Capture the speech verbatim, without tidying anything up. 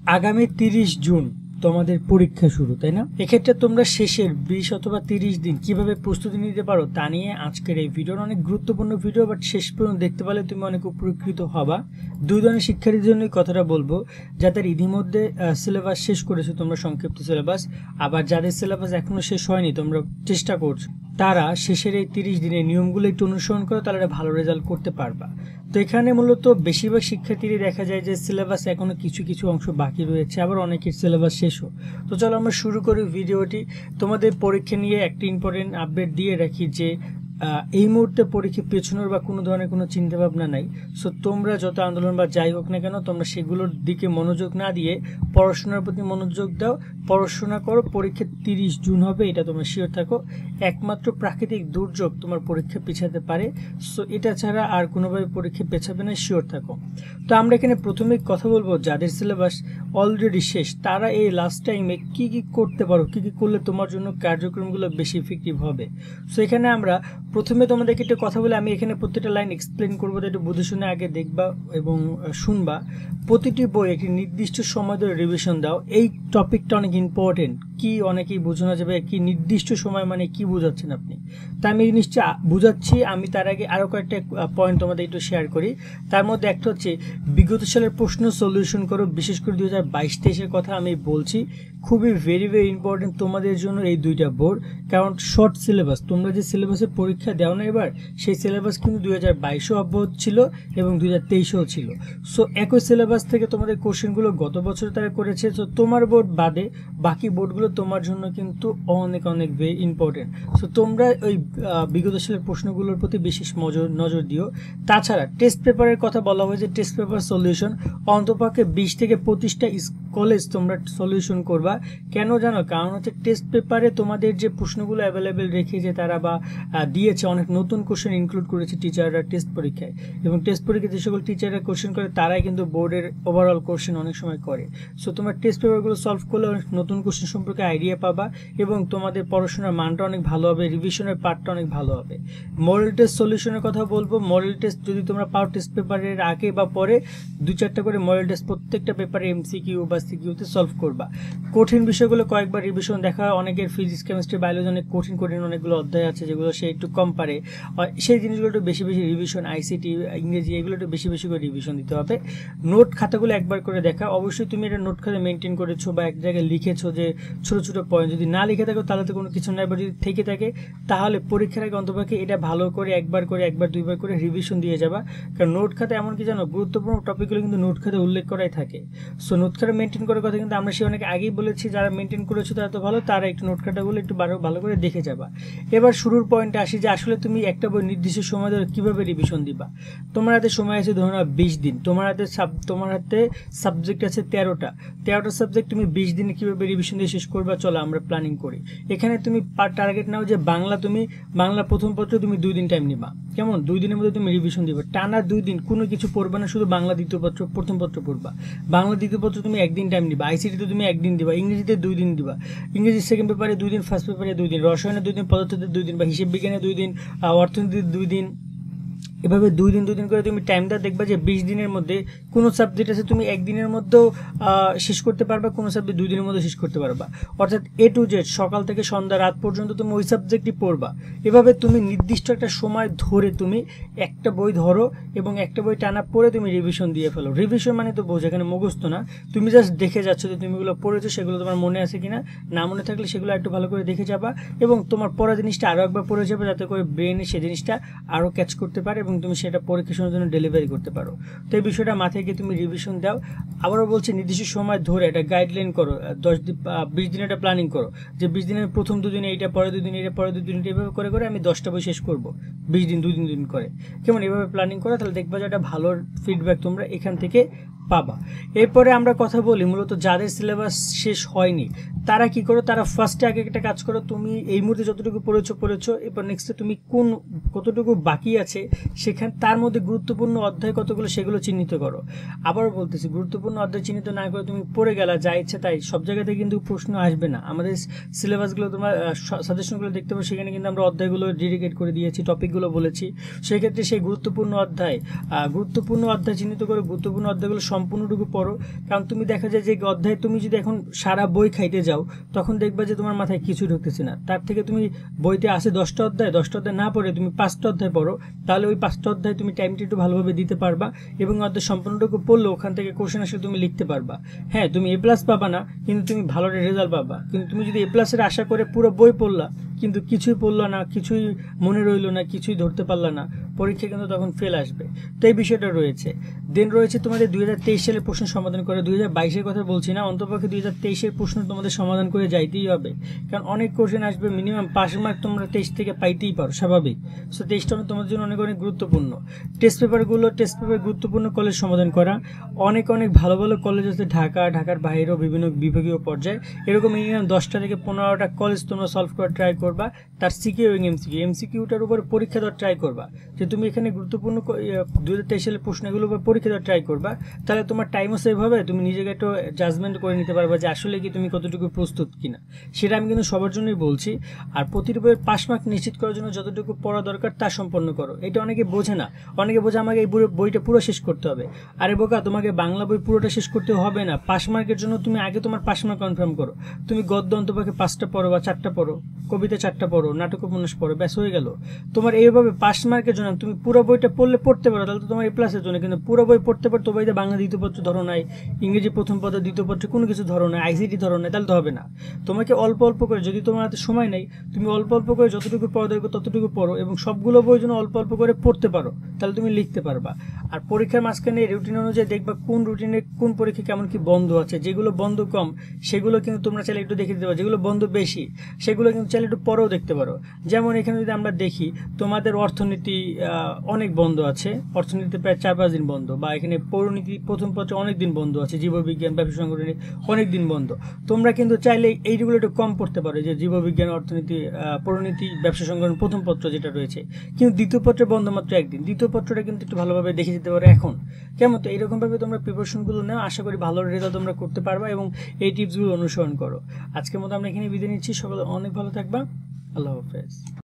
আগামী তিরিশ জুন তোমাদের পরীক্ষা শুরু, তাই না? এক্ষেত্রে তোমরা শেষের বিশ অথবা তিরিশ দিন কিভাবে প্রস্তুতি নিতে পারো তা নিয়ে আজকের এই ভিডিওর অনেক গুরুত্বপূর্ণ ভিডিও, বাট শেষ পর্যন্ত দেখতে পারলে তুমি অনেক উপকৃত হবা। দুই ধরনের শিক্ষার্থীর জন্য কথাটা বলবো, যাদের ইতিমধ্যে সিলেবাস শেষ করেছো তোমরা, সংক্ষিপ্ত সিলেবাস, আবার যাদের সিলেবাস এখনো শেষ হয়নি তোমরা চেষ্টা করছো, তারা শেষের এই তিরিশ দিনের নিয়মগুলো একটু অনুসরণ করো, তাহলে একটা ভালো রেজাল্ট করতে পারবা। তো এখানে মূলত বেশিরভাগ শিক্ষার্থীরই দেখা যায় যে সিলেবাস এখনো কিছু কিছু অংশ বাকি রয়েছে, আবার অনেকের সিলেবাস শেষও। তো চলো আমরা শুরু করি ভিডিওটি। তোমাদের পরীক্ষা নিয়ে একটা ইম্পর্টেন্ট আপডেট দিয়ে রাখি যে এই মুহূর্তে পরীক্ষা পেছনের বা কোনো ধরনের কোনো চিন্তা ভাবনা নাই। সো তোমরা যত আন্দোলন বা যাই হোক না কেন, তোমরা সেগুলোর দিকে মনোযোগ না দিয়ে পড়াশোনার প্রতি মনোযোগ দাও, পড়াশোনা করো। পরীক্ষা তিরিশ জুন হবে, এটা তোমরা শিওর থাকো। একমাত্র প্রাকৃতিক দুর্যোগ তোমার পরীক্ষা পিছাতে পারে, সো এটা ছাড়া আর কোনোভাবে পরীক্ষা পেছাবে না, শিওর থাকো। তো আমরা এখানে প্রথমে কথা বলবো যাদের সিলেবাস অলরেডি শেষ, তারা এই লাস্ট টাইমে কি কি করতে পারো, কি কি করলে তোমার জন্য কার্যক্রমগুলো বেশি ইফেক্টিভ হবে। সো এখানে আমরা প্রথমে তোমাদেরকে একটু কথা বলে আমি এখানে প্রত্যেকটা লাইন এক্সপ্লেন করবো, একটু বুঝে শুনে আগে দেখবা এবং শুনবা। প্রতিটি বই একটি নির্দিষ্ট সময় ধরে রিভিশন দাও। এই টপিকটা অনেক ইম্পর্টেন্ট। কি অনেকেই বোঝানো যাবে কি নির্দিষ্ট সময় মানে কি বোঝাচ্ছেন আপনি, তা আমি এই জিনিসটা বুঝাচ্ছি। আমি তার আগে আরও কয়েকটা পয়েন্ট তোমাদের একটু শেয়ার করি। তার মধ্যে একটা হচ্ছে বিগত সালের প্রশ্ন সলিউশন করো, বিশেষ করে দুই হাজার বাইশ তেইশের কথা আমি বলছি। খুবই ভেরি ভেরি ইম্পর্টেন্ট তোমাদের জন্য এই দুইটা বোর্ড, কারণ শর্ট সিলেবাস। তোমরা যে সিলেবাসে পরীক্ষা দেও না এবার, সেই সিলেবাস কিন্তু দুই হাজার বাইশেও অব্যাহত ছিল এবং দুই হাজার তেইশেও ছিল। সো একই সিলেবাস থেকে তোমাদের কোশ্চেনগুলো গত বছর তারা করেছে। সো তোমার বোর্ড বাদে বাকি বোর্ডগুলো তোমার জন্য কিন্তু অনেক অনেক ভেরি ইম্পর্টেন্ট। সো তোমরা ওই বিগত সালের প্রশ্নগুলোর প্রতি বিশেষ নজর নজর দিও। তাছাড়া টেস্ট পেপারের কথা বলা হয়েছে, টেস্ট পেপার সলিউশন অন্তপক্ষে বিশ থেকে পঁচিশটা কলেজ তোমরা সলিউশন করবা। কেন জানো? কারণ হচ্ছে টেস্ট পেপারে তোমাদের যে প্রশ্নগুলো অ্যাভেলেবেল রেখেছে তারা বা দিয়েছে, অনেক নতুন কোশ্চেন ইনক্লুড করেছে টিচাররা টেস্ট পরীক্ষায়, এবং টেস্ট পরীক্ষায় যে সকল টিচাররা কোশ্চেন করে তারাই কিন্তু বোর্ডের ওভারঅল কোশ্চেন অনেক সময় করে। সো তোমার টেস্ট পেপারগুলো সলভ করলে অনেক নতুন কোশ্চেন সম্পর্কে আইডিয়া পাবা এবং তোমাদের পড়াশোনার মানটা অনেক ভালো হবে, রিভিশনের পার্টটা অনেক ভালো হবে। মডেল টেস্ট সলিউশনের কথা বলবো। মডেল টেস্ট যদি তোমরা পাও টেস্ট পেপারের আগে বা পরে দু চারটা করে মডেল টেস্ট প্রত্যেকটা পেপারে এমসিকিউ বা সিকিউতে সলভ করবা। কঠিন বিষয়গুলো কয়েকবার রিভিশন দেখা হয়। অনেকের ফিজিক্স কেমিস্ট্রি বায়োলজি অনেক কঠিন কঠিন অনেকগুলো অধ্যায় আছে যেগুলো সে একটু কম পারে, সেই জিনিসগুলো একটু বেশি বেশি রিভিশন, আইসিটি, ইংরেজি, এগুলো একটু বেশি বেশি করে রিভিশন দিতে হবে। নোট খাতাগুলো একবার করে দেখা। অবশ্যই তুমি এটা নোট খাতা মেনটেন করেছো বা এক জায়গায় লিখেছো যে ছোটো ছোটো পয়েন্ট। যদি না লিখে থাকো তাহলে তো কোনো কিছু নাই, বা যদি থেকে থাকে তাহলে পরীক্ষার আগে অন্তপক্ষে এটা ভালো করে একবার করে একবার দুইবার করে রিভিশন দিয়ে যাবা। কারণ নোট খাতা এমন কি জানো, গুরুত্বপূর্ণ টপিকগুলো কিন্তু নোট খাতে উল্লেখ করাই থাকে। সো নোট খাতা মেনটেন করার কথা কিন্তু আমরা সে অনেক আগেই বলেছি, যারা মেনটেন করেছো তারা তো ভালো, তারা একটু নোট খাতাগুলো একটু ভালো করে দেখে যাবা। এবার শুরুর পয়েন্টে আসি যে আসলে তুমি একটা বই নির্দিষ্ট সময় ধরে কীভাবে রিভিশন দিবা। তোমার হাতে সময় আছে ধরো না বিশ দিন, তোমার হাতে সাব তোমার হাতে সাবজেক্ট আছে তেরোটা তেরোটা সাবজেক্ট, তুমি বিশ দিনে কীভাবে রিভিশন দিয়ে শেষ করবা, চলো আমরা প্ল্যানিং করি। এখানে তুমি পার টার্গেট নাও যে বাংলা, তুমি বাংলা প্রথম পত্র তুমি দুই দিন টাইম নিবা। কেমন? দুই দিনের মধ্যে তুমি রিভিশন দিবা, টানা দুই দিন কোনো কিছু পড়বা না, শুধু বাংলা দ্বিতীয় পত্র প্রথম পত্র পড়বা। বাংলা দ্বিতীয় পত্র তুমি একদিন টাইম নিবা, আইসিটিতে তুমি একদিন দিবা, ইংরেজিতে দুই দিন দিবা, ইংরেজি সেকেন্ড পেপারে দুই দিন, ফার্স্ট পেপারে দুই দিন, রসায়নে দুই দিন, পদার্থতে দুই দিন, বা হিসেব বিজ্ঞানে দুই দিন, অর্থনীতিতে দুই দিন। এভাবে দুই দিন দুই দিন করে তুমি টাইমটা দেখবা যে বিশ দিনের মধ্যে কোনো সাবজেক্ট আছে তুমি একদিনের মধ্যেও শেষ করতে পারবা, কোনো সাবজেক্ট দুই দিনের মধ্যে শেষ করতে পারবা। অর্থাৎ এ টু জেড সকাল থেকে সন্ধ্যা রাত পর্যন্ত তুমি ওই সাবজেক্টই পড়বা। এভাবে তুমি নির্দিষ্ট একটা সময় ধরে তুমি একটা বই ধরো এবং একটা বই টানা পড়ে তুমি রিভিশন দিয়ে ফেলো। রিভিশন মানে তো বোঝো এখানে মুখস্থ না, তুমি জাস্ট দেখে যাচ্ছ যে তুমি এগুলো পড়েছো, সেগুলো তোমার মনে আছে কিনা, না মনে থাকলে সেগুলো একটু ভালো করে দেখে যাবা এবং তোমার পড়া জিনিসটা আরও একবার পড়ে যাবে, যাতে করে ব্রেনে সে জিনিসটা আরও ক্যাচ করতে পারে এবং তুমি সেটা পরীক্ষার সময়ের জন্য ডেলিভারি করতে পারো। তো এই বিষয়টা মাথায় গিয়ে তুমি রিভিশন দাও। আবারও বলছি নির্দিষ্ট সময় ধরে একটা গাইডলাইন করো, দশ দিন বিশ দিন একটা প্ল্যানিং করো যে বিশ দিনের প্রথম দুদিনে এইটা, পরে দুদিন এটা, পরে দুদিন এভাবে করে করে আমি দশটা বই শেষ করবো বিশ দিন দুই দিন দিন করে। কেমন? এভাবে প্ল্যানিং করো, তাহলে দেখবা যে একটা ভালো ফিডব্যাক তোমরা এখান থেকে পাবা। এরপরে আমরা কথা বলি মূলত যাদের সিলেবাস শেষ হয়নি তারা কি করো, তারা ফার্স্টে আগে একটা কাজ করো, তুমি এই মুহূর্তে যতটুকু পড়েছো পড়েছো এরপর নেক্সটে তুমি কোন কতটুকু বাকি আছে সেখানে তার মধ্যে গুরুত্বপূর্ণ অধ্যায় কতগুলো সেগুলো চিহ্নিত করো। আবারও বলতেছি, গুরুত্বপূর্ণ অধ্যায় চিহ্নিত না করে তুমি পড়ে গেলা যা ইচ্ছে তাই, সব জায়গাতে কিন্তু প্রশ্ন আসবে না। আমাদের সিলেবাসগুলো তোমার সাজেশনগুলো দেখতে পাবো, সেখানে কিন্তু আমরা অধ্যায়গুলো ডেডিকেট করে দিয়েছি, টপিকগুলো বলেছি। সেক্ষেত্রে সেই গুরুত্বপূর্ণ অধ্যায় গুরুত্বপূর্ণ অধ্যায় চিহ্নিত করে গুরুত্বপূর্ণ অধ্যায়গুলো সম্পূর্ণটুকু পড়ো। কারণ তুমি দেখা যায় যে অধ্যায় তুমি যদি এখন সারা বই খাইতে যাও তখন দেখবা যে তোমার মাথায় কিছু ঢুকতেছে না। তার থেকে তুমি বইতে আসে দশটা অধ্যায়, দশটা অধ্যায় না পড়ে তুমি পাঁচটা অধ্যায় পড়ো, তাহলে ওই পাঁচটা অধ্যায় তুমি টাইমটা একটু ভালোভাবে দিতে পারবা এবং অধ্যায় সম্পূর্ণটুকু পড়লে ওখান থেকে কোশ্চেন আসলে তুমি লিখতে পারবা। হ্যাঁ, তুমি এ প্লাস পাবা না, কিন্তু তুমি ভালো রেজাল্ট পাবা। কিন্তু তুমি যদি এ প্লাসের আশা করে পুরো বই পড়লা কিন্তু কিছুই পড়লা না, কিছুই মনে রইলো না, কিছুই ধরতে পারলা না, পরীক্ষা কিন্তু তখন ফেল আসবে। তো এই বিষয়টা রয়েছে। দেন রয়েছে তোমাদের দুই হাজার তেইশ সালের প্রশ্ন সমাধান করে, দুই হাজার বাইশের কথা বলছি না, অন্তপক্ষে দুই হাজার তেইশের প্রশ্ন তোমাদের সমাধান করে যাইতেই হবে। কারণ অনেক কোশ্চেন আসবে, মিনিমাম পাঁচ মার্ক তোমরা তেইশ থেকে পাইতেই পারো, স্বাভাবিক। সো তেইশটা তোমাদের জন্য অনেক অনেক গুরুত্বপূর্ণ। টেস্ট পেপারগুলো টেস্ট পেপার গুরুত্বপূর্ণ কলেজ সমাধান করা। অনেক অনেক ভালো ভালো কলেজ আছে ঢাকা, ঢাকার বাইরেও বিভিন্ন বিভাগীয় পর্যায়ে। এরকম মিনিমাম দশটা থেকে পনেরোটা কলেজ তোমরা সলভ করার ট্রাই করবা। তার সিকিউ এবং এমসিকিউ এমসিকিউটার উপর পরীক্ষা দেওয়ার ট্রাই করবা, যে তুমি এখানে গুরুত্বপূর্ণ দুই হাজার তেইশ সালের প্রশ্নগুলোর উপর পরীক্ষা দেওয়ার ট্রাই করবা। তাহলে তোমার টাইমও সেভ হবে, তুমি নিজেকে একটু জাজমেন্ট করে নিতে পারবা যে আসলে কি তুমি কতটুকু প্রস্তুত কিনা। সেটা আমি কিন্তু সবার জন্যই বলছি। আর প্রতিটি বইয়ের পাস মার্ক নিশ্চিত করার জন্য যতটুকু পড়া দরকার তা সম্পন্ন করো। এটা অনেকে বোঝে না, অনেকে বোঝে আমাকে এই বইটা পুরো শেষ করতে হবে। আরে বোকা, তোমাকে বাংলা বই পুরোটা শেষ করতে হবে না। পাস মার্কের জন্য তুমি আগে তোমার পাস মার্ক কনফার্ম করো। তুমি গদ্য অন্তপক্ষে পাঁচটা পড়ো বা চারটা পড়ো, কবিতা চারটা পড়ো, নাটক উপন্যাস পড়ো, ব্যাস হয়ে গেল। তোমার এইভাবে পাস মার্কের জন্য তুমি পুরো বইটা পড়লে পড়তে পারো, তাহলে তো তোমার এ প্লাসের জন্য। কিন্তু পুরো বই পড়তে পারতো বইতে বাংলা দ্বিতীয় পত্র ধরো নাই, ইংরেজি প্রথম পত্র দ্বিতীয় পত্র কোনো কিছু ধরো নাই, আইসিটি ধরো নাই, তাহলে তো হবে না। তোমাকে অল্প অল্প করে, যদি তোমার হাতে সময় নেই, তুমি অল্প অল্প করে যতটুকু পড়া দরকার ততটুকু পড়ো এবং সবগুলো বই যেন অল্প অল্প করে পড়তে পারো, তাহলে তুমি লিখতে পারবা। আর পরীক্ষার মাঝখানে রুটিন অনুযায়ী দেখবা কোন রুটিনে কোন পরীক্ষা কেমন কি বন্ধ আছে। যেগুলো বন্ধ কম সেগুলো কিন্তু তোমরা চাইলে একটু দেখে দিতে পারো, যেগুলো বন্ধ বেশি সেগুলো কিন্তু চাইলে একটু পরেও দেখতে পারো। যেমন এখানে যদি আমরা দেখি তোমাদের অর্থনীতি অনেক বন্ধ আছে, অর্থনীতি প্রায় চার পাঁচ দিন বন্ধ, বা এখানে পৌরনীতি প্রথম পত্রে অনেক দিন বন্ধ আছে, জীববিজ্ঞান ব্যবসা সংগঠনে অনেক দিন বন্ধ। তোমরা কিন্তু চাইলে এইগুলো একটু কম পড়তে পারো, যে জীববিজ্ঞান, অর্থনীতি, পৌরনীতি, ব্যবসা সংগঠন প্রথম পত্র যেটা রয়েছে। কিন্তু দ্বিতীয় পত্রে বন্ধ মাত্র একদিন, দ্বিতীয় পত্রটা কিন্তু একটু ভালোভাবে দেখে যেতে পারো এখন। কেমন? তো এইরকমভাবে তোমরা প্রিপারেশনগুলো নাও, আশা করি ভালো রেজাল্ট তোমরা করতে পারবা এবং এই টিপসগুলো অনুসরণ করো। আজকের মতো আমরা এখানে বিদায় নিচ্ছি, সকলে অনেক ভালো থাকবা, আল্লাহ হাফেজ।